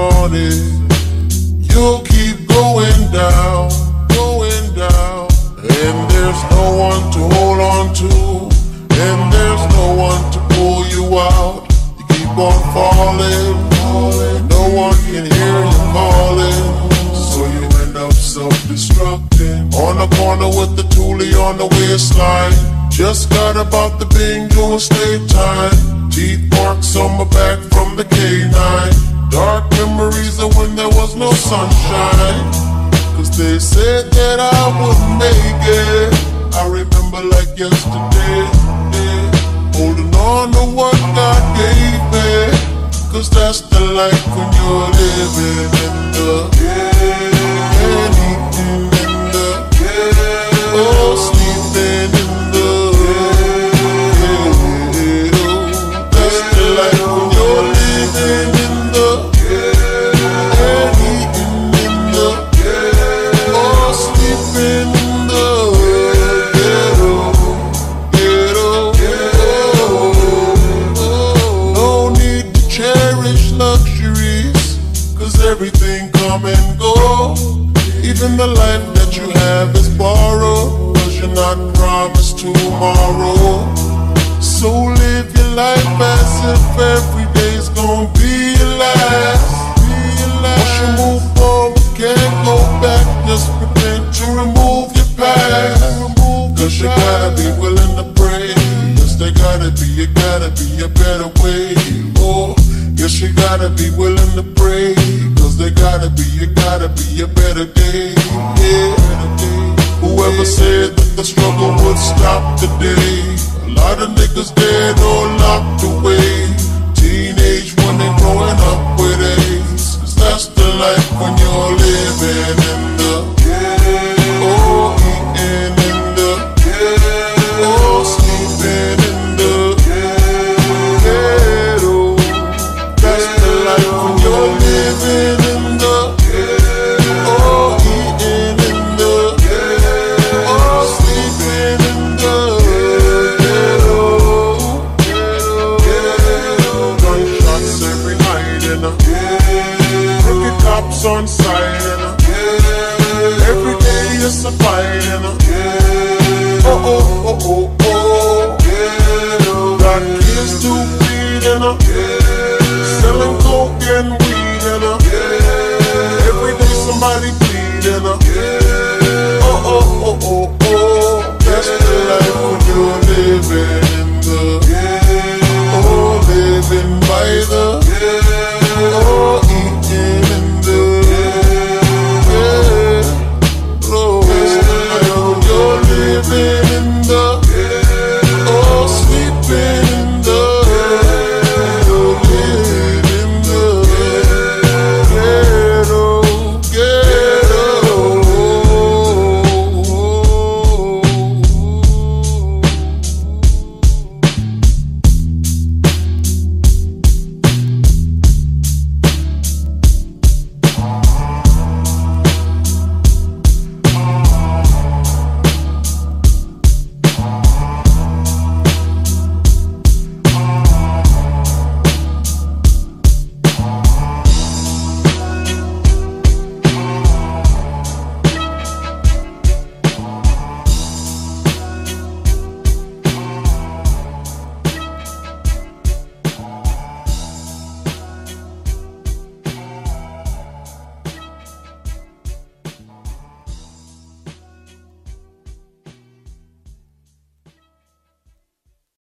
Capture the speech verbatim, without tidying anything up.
morning, you'll keep going down, going down. And there's no one to hold on to, and there's no one to pull you out. You keep on falling, falling. No one can hear you calling, so you end up self-destructing. On the corner with the toolie on the waistline, just got about the bingo and state time. Teeth marks on my back from the K nine. Dark memories of when there was no sunshine, cause they said that I wouldn't make it. I remember like yesterday, yeah, holding on to what God gave me, cause that's the life when you're living in the yeah, and eating in the yeah, oh, sleeping in the yeah, oh, that's the life when you're living in the yeah, and eating in the yeah, oh, sleeping in the ghetto, ghetto, ghetto. No need to cherish luxuries, cause everything come and go. Even the life that you have is borrowed, cause you're not promised tomorrow. So live your life as if every day's gonna be your last. Once you move forward, can't go back. Just prepare to remove your past, cause you gotta be willing to pray. Yes, there gotta be, you gotta be a better way. Oh, yes, you gotta be willing to pray, cause there gotta be, you gotta be a better day. Yeah, whoever said that the struggle would stop today, a lot of niggas dead or locked away. Teenage women growing up with AIDS, cause that's the life when you're living in the yeah, oh, eating in the yeah, oh, sleeping in the yeah, ghetto. That's the life when you're living in the yeah, oh, eating in the yeah, oh, sleeping in the ghetto, ghetto. Gunshots every night and a crooked cops on sight and a every day is a fight and a oh oh oh oh oh. Got kids to feed and a selling coke and weed and a every day somebody bleed and a oh oh oh oh oh. That's the life when you're living in the oh, living by the